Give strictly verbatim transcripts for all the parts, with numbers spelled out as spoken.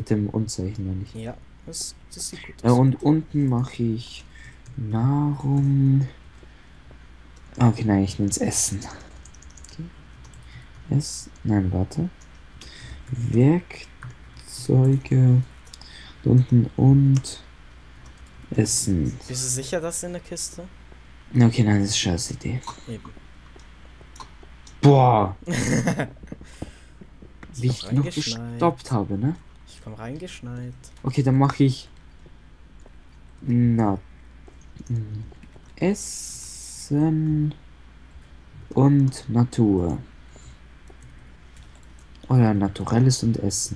mit dem Unzeichen, wenn ich. Ja, das, das sieht gut Äh, aus. und unten mache ich Nahrung. Ah, okay, nein, ich nenne es Essen. Okay. Es, nein, warte. Werkzeuge. Unten und Essen. Bist du sicher, dass in der Kiste? Okay, nein, das ist scheiß Idee. Eben. Boah, Ich wie komm ich noch reingeschneit. gestoppt habe, ne? Ich komm reingeschneit. Okay, dann mache ich na mm, Essen und Natur. Oder Naturelles und Essen.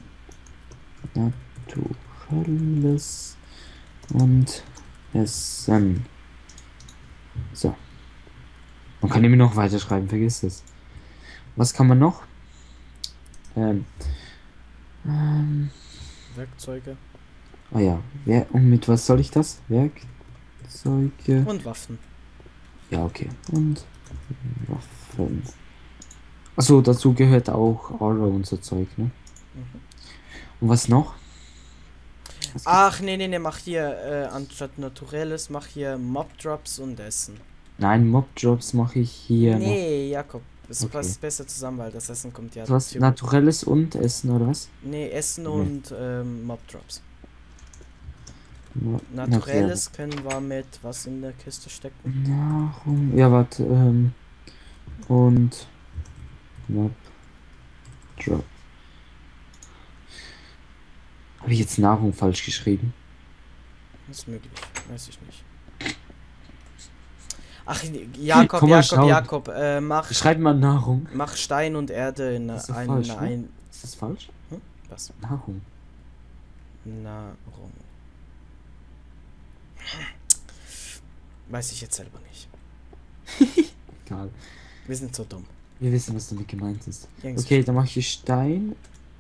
Naturelles und Essen. So. Man kann immer noch weiterschreiben, vergiss es. Was kann man noch? Ähm. ähm Werkzeuge. ah ja. Wer, und mit was soll ich das? Werkzeuge. Und Waffen. Ja, okay. Und Waffen. Achso, dazu gehört auch Aura und so Zeug, ne? Mhm. Und was noch? Was gibt's? Ach, nee, nee, nee, mach hier, äh, anstatt Naturelles, mach hier Mob Drops und Essen. Nein, Mob-Drops mache ich hier noch. Nee, Jakob, es Okay. passt besser zusammen, weil das Essen kommt ja. Was? theoretisch- Naturelles und Essen, oder was? Nee, Essen Nee. und ähm, Mob Drops. Na- Naturelles können wir mit was in der Kiste stecken? Nahrung. Ja, warte. Ähm, und Mob Drop. Habe ich jetzt Nahrung falsch geschrieben? Das ist möglich, weiß ich nicht. Ach, Jakob, Komm mal Jakob, schauen. Jakob, äh, mach, Schreib mal Nahrung. mach Stein und Erde in Das ist doch eine, falsch, eine, ne? ein, Ist das falsch? hm? Was? Nahrung. Nahrung. Weiß ich jetzt selber nicht. Egal. Wir sind so dumm. Wir wissen, was damit gemeint ist. Jungs, Okay, dann mache ich Stein.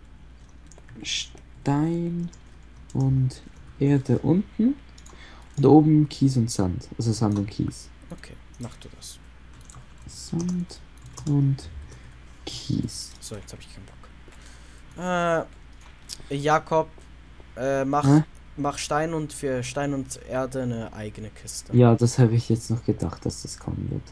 Stein und Erde unten. Und oben Kies und Sand. Also Sand und Kies. Okay, mach du das. Sand und Kies. So, jetzt habe ich keinen Bock. Äh, Jakob, äh, mach, Hä? mach Stein und für Stein und Erde eine eigene Kiste. Ja, das habe ich jetzt noch gedacht, dass das kommen wird.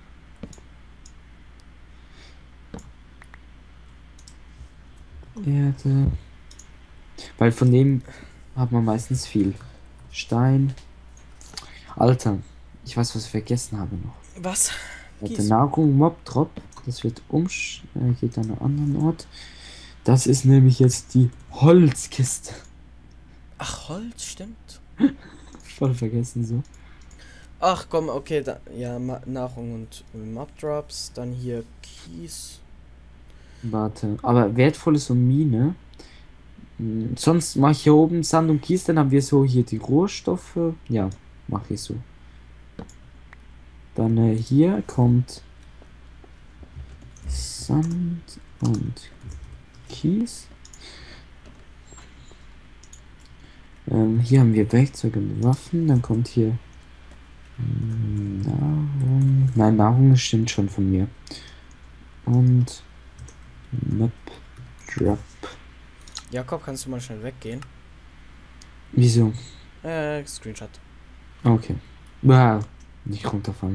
Erde. Weil von dem hat man meistens viel. Stein. Alter, ich weiß, was ich vergessen habe noch. Was? Warte, Kies. Nahrung, Mob Drop. Das wird umsch... Äh, geht an einen anderen Ort. Das ist nämlich jetzt die Holzkiste. Ach, Holz, stimmt. Voll vergessen so. Ach komm, okay, da, ja, Ma Nahrung und Mob Drops, dann hier Kies. Warte, aber wertvolles und Mine. Hm, sonst mache ich hier oben Sand und Kies, dann haben wir so hier die Rohstoffe. Ja, mache ich so. Dann äh, hier kommt Sand und Kies. Ähm, hier haben wir Werkzeuge und Waffen. Dann kommt hier hm, Nahrung. Nein, Nahrung stimmt schon von mir. Und Map Drop. Jakob, kannst du mal schnell weggehen? Wieso? Äh, Screenshot. Okay. Wow. Nicht runterfallen.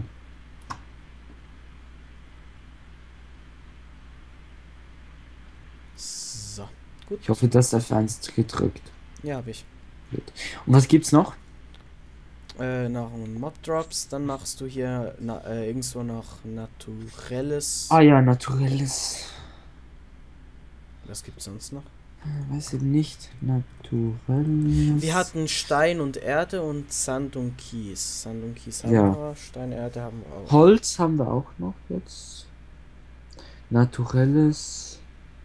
So, gut. Ich hoffe, das F eins gedrückt. Ja, hab ich. Und was gibt's noch? Äh, Nahrung und Mob Drops, dann machst du hier na, äh, irgendwo noch Naturelles. Ah ja, naturelles. Was gibt's sonst noch? Weiß ich nicht. Naturelles. Wir hatten Stein und Erde und Sand und Kies. Sand und Kies haben Ja. wir, Stein, Erde haben wir auch. Holz haben wir auch noch jetzt. Naturelles.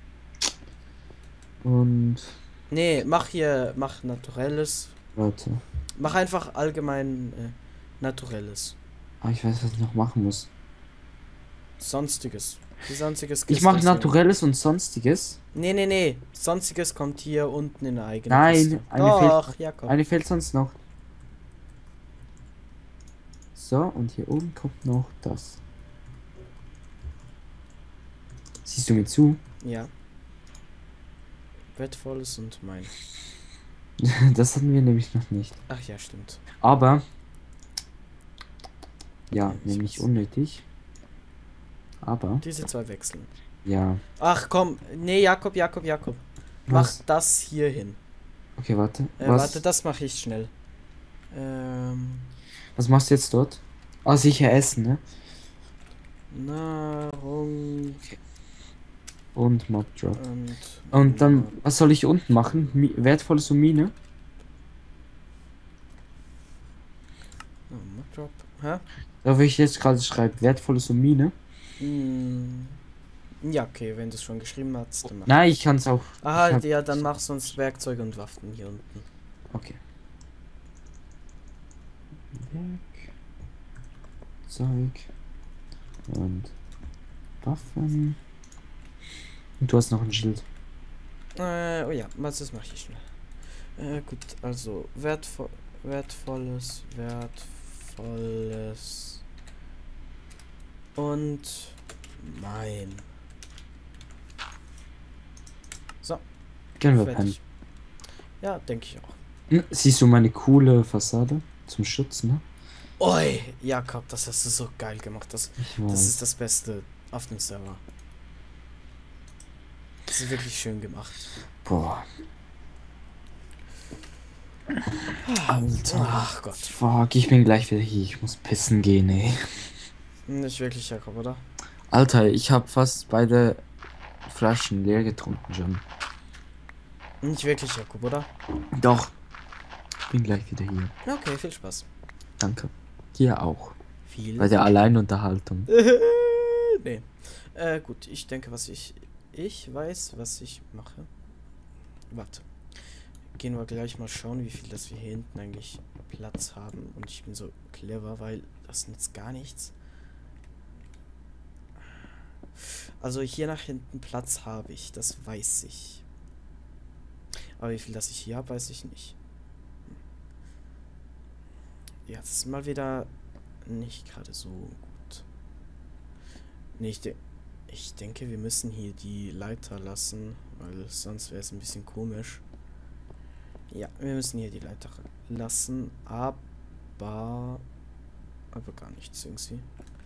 Und. Nee, mach hier, mach Naturelles. Warte. Mach einfach allgemein äh, Naturelles. Ah, ich weiß, was ich noch machen muss. Sonstiges. Die sonstiges Ich Kiste mache ist hier. Naturelles und Sonstiges. Nee, nee, nee. Sonstiges kommt hier unten in der eigene Nein, Kiste. eine Doch, fehlt- Jakob. Eine fehlt sonst noch. So, und hier oben kommt noch das. Siehst du mir zu? Ja. Wertvolles und mein. Das hatten wir nämlich noch nicht. Ach ja, stimmt. Aber, ja, Ja, ich nämlich weiß. unnötig. Aber, Diese zwei wechseln. ja. Ach komm, nee, Jakob, Jakob, Jakob. Mach Was? das hier hin. Okay, warte. Äh, Was, warte, das mache ich schnell. Ähm, was machst du jetzt dort? Ah, sicher essen, ne? Nahrung Und Mob Drop. und... Und dann, was soll ich unten machen? Mi wertvolles und Mine? Oh, Mod Drop. Hä? Da will ich jetzt gerade schreiben, wertvolles und Mine. Hm. Ja, okay, wenn du es schon geschrieben hast, dann mach. Nein, ich kann es auch. Ah, ich hab- ja, dann mach sonst Werkzeuge und Waffen hier unten. Okay. Werkzeug und Waffen. Und du hast noch ein Schild. Äh, oh ja, was das mache ich schnell. Äh, gut, also wertvoll, wertvolles, wertvolles und mein. So, Können wir pennen. fertig. Ja, denke ich auch. Hm, siehst du meine coole Fassade zum Schutz, ne? Oi, Jakob, das hast du so geil gemacht. Das, Ich das weiß. ist das Beste auf dem Server. Das ist wirklich schön gemacht. Boah. Alter. Ach Gott. Fuck, ich bin gleich wieder hier. Ich muss pissen gehen, ey. Nicht wirklich, Jakob, oder? Alter, ich habe fast beide Flaschen leer getrunken schon. Nicht wirklich, Jakob, oder? Doch. Ich bin gleich wieder hier. Okay, viel Spaß. Danke. Hier auch. Viel. Bei der Alleinunterhaltung. Nee. Äh, gut, ich denke, was ich. Ich weiß, was ich mache. Warte. Gehen wir gleich mal schauen, wie viel das wir hier hinten eigentlich Platz haben. Und ich bin so clever, weil das nützt gar nichts. Also hier nach hinten Platz habe ich, das weiß ich. Aber wie viel das ich hier habe, weiß ich nicht. Ja, das ist mal wieder nicht gerade so gut. Nee, ich, de ich denke, wir müssen hier die Leiter lassen, weil sonst wäre es ein bisschen komisch. Ja, wir müssen hier die Leiter lassen, aber... aber gar nichts irgendwie.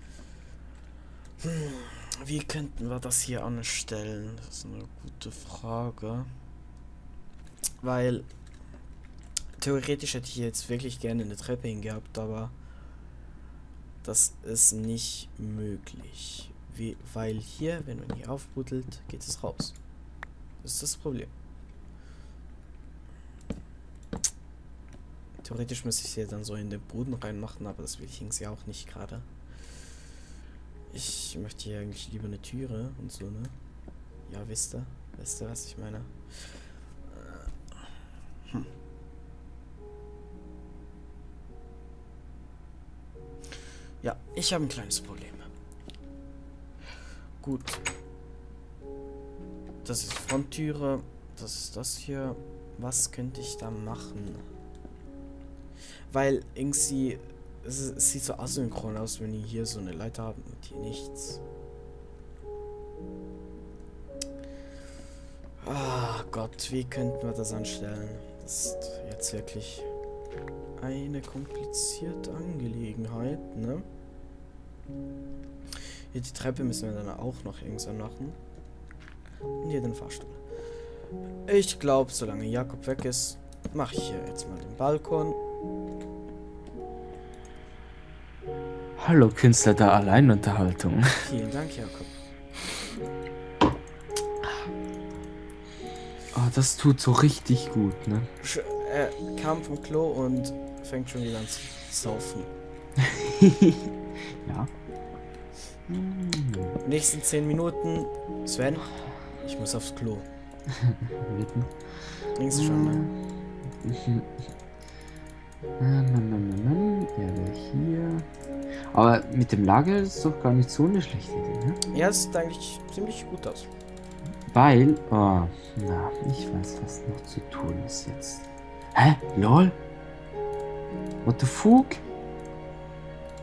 Hm, wie könnten wir das hier anstellen? Das ist eine gute Frage. Weil... theoretisch hätte ich jetzt wirklich gerne eine Treppe hingehabt, aber... das ist nicht möglich. Wie, weil hier, wenn man hier aufbuddelt, geht es raus. Das ist das Problem. Theoretisch müsste ich sie dann so in den Boden reinmachen, aber das will ich irgendwie auch nicht gerade. Ich möchte hier eigentlich lieber eine Türe und so, ne? Ja, wisst ihr? Wisst ihr, was ich meine? Hm. Ja, ich habe ein kleines Problem. Gut. Das ist Fronttüre. Das ist das hier. Was könnte ich da machen? Weil irgendwie... Es, es sieht so asynchron aus, wenn die hier so eine Leiter haben und hier nichts. Ah Gott, wie könnten wir das anstellen? Das ist jetzt wirklich eine komplizierte Angelegenheit, ne? Hier die Treppe müssen wir dann auch noch irgendwann machen. Und hier den Fahrstuhl. Ich glaube, solange Jakob weg ist, mache ich hier jetzt mal den Balkon. Hallo Künstler der Alleinunterhaltung. Vielen Dank, Jakob. Ah, das tut so richtig gut, ne? Sch er kam vom Klo und fängt schon wieder an zu saufen. Ja. Nächsten zehn Minuten. Sven, ich muss aufs Klo. Mitten. Links schon, ne? Ja, der hier. Aber mit dem Lager ist es doch gar nicht so eine schlechte Idee, ne? Ja, es sieht eigentlich ziemlich gut aus. Weil, oh, na, ich weiß, was noch zu tun ist jetzt. Hä? Lol? What the fuck?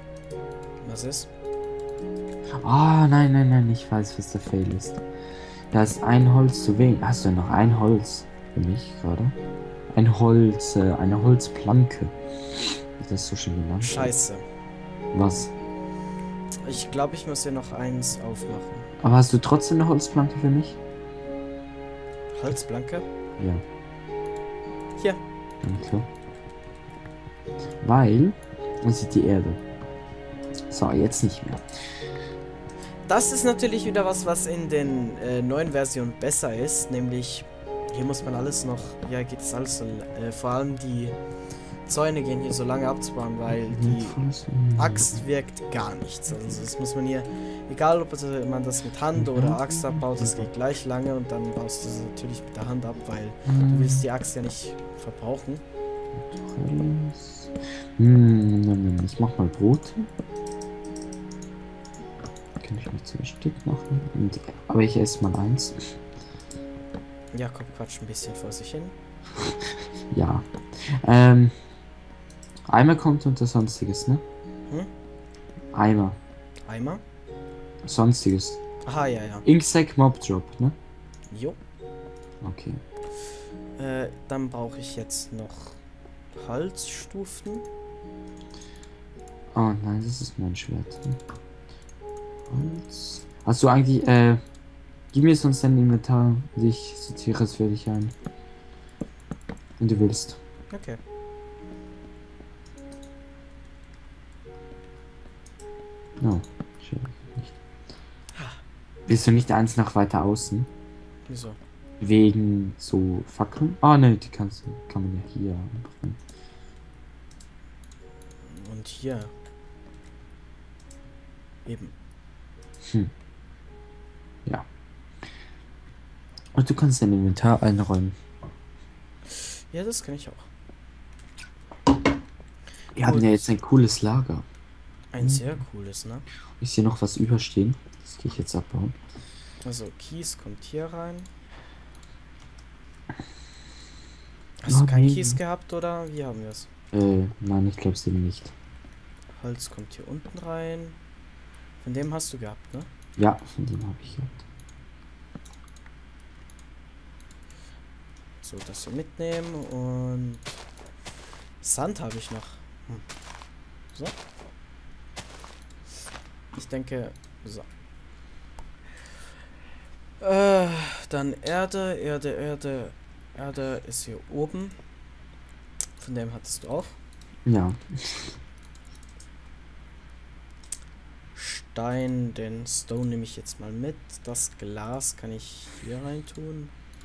Was ist? Ah, nein, nein, nein, ich weiß, was der Fail ist. Da ist ein Holz zu wenig. Hast du noch ein Holz für mich gerade? Ein Holz, äh, eine Holzplanke. Das ist so schön genannt. Scheiße. Was? Ich glaube, ich muss hier noch eins aufmachen. Aber hast du trotzdem eine Holzplanke für mich? Holzplanke? Ja. Hier. Danke. Weil, man sieht die Erde. So, jetzt nicht mehr. Das ist natürlich wieder was, was in den äh, neuen Versionen besser ist. Nämlich, hier muss man alles noch, ja, geht es alles so, äh, vor allem die Zäune gehen hier so lange abzubauen, weil die Axt wirkt gar nichts. Also das muss man hier, egal ob man das mit Hand oder Axt abbaut, das geht gleich lange und dann baust du es natürlich mit der Hand ab, weil du willst die Axt ja nicht verbrauchen. Hm, ich mach mal Brote. Kann ich mir zwei Stück machen. Und, aber ich esse mal eins. Ja, komm, quatsch ein bisschen vor sich hin. Ja. Ähm. Eimer kommt unter Sonstiges, ne? Hm? Eimer. Eimer? Sonstiges. Aha, ja, ja. Inksack Mob Drop, ne? Jo. Okay. Äh, dann brauche ich jetzt noch Holzstufen. Oh nein, das ist mein Schwert. Holz. Hast du eigentlich, äh, gib mir sonst dein Inventar und ich sortiere es für dich ein. Wenn du willst. Okay. No, schön. Nicht. Willst du nicht eins nach weiter außen? Wieso? Wegen so Fackeln? Ah, ne, die kannst du, kann man ja hier machen. Und hier. Eben. Hm. Ja. Und du kannst dein Inventar einräumen. Ja, das kann ich auch. Wir haben Gut. ja jetzt ein cooles Lager. Ein sehr cooles, ne? Ist hier noch was überstehen? Das gehe ich jetzt abbauen. Also, Kies kommt hier rein. Hast du Oh, keinen nee. Kies gehabt, oder? Wie haben wir es? Äh, nein, ich glaube es eben nicht. Holz kommt hier unten rein. Von dem hast du gehabt, ne? Ja, von dem habe ich gehabt. So, das hier mitnehmen und Sand habe ich noch. Hm. So. Ich denke, so. Äh, dann Erde, Erde, Erde, Erde ist hier oben. Von dem hattest du auch. Ja. Stein, den Stone nehme ich jetzt mal mit. Das Glas kann ich hier rein tun.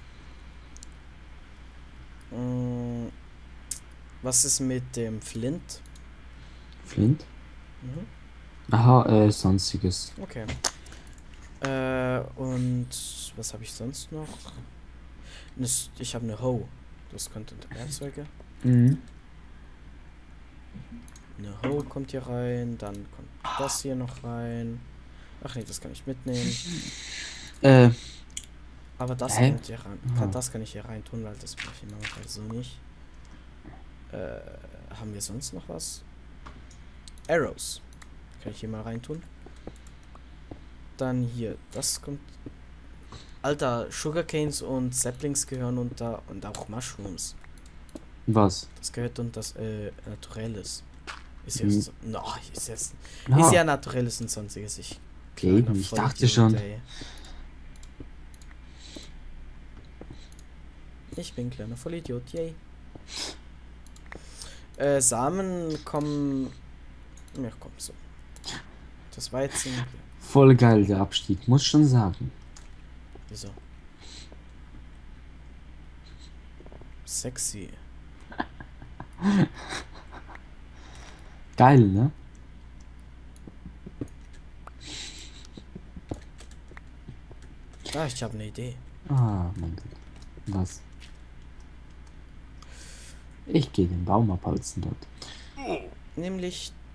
Hm. Was ist mit dem Flint? Flint? Mhm. Aha, äh, sonstiges. Okay. Äh, und was habe ich sonst noch? Das, ich habe eine Hoe. Das könnte unter Werkzeuge. Mhm. Eine Hoe kommt hier rein, dann kommt das hier noch rein. Ach nee, das kann ich mitnehmen. Äh, Aber das Hä? kommt hier rein. Ah. Das kann ich hier rein tun, weil das brauche ich normalerweise so nicht. Äh, haben wir sonst noch was? Arrows. Kann ich hier mal rein tun. Dann hier, das kommt. Alter, Sugarcanes und Saplings gehören unter und auch Mushrooms. was? Das gehört unter das äh, Naturelles. Ist ja Mhm. so, no, ist jetzt Ah, ist ja Naturelles und sonstiges. Ich, okay, kleiner ich dachte Vollidiot, schon. ey. Ich bin kleiner Vollidiot, yay. Äh, Samen kommen. Ja, komm, so. Das Weizen. Hier. Voll geil, der Abstieg, muss schon sagen. Wieso? Sexy. Geil, ne? Ah, ich habe eine Idee. Ah, mein Gott. Was? Ich gehe den Baum abholzen dort. Nämlich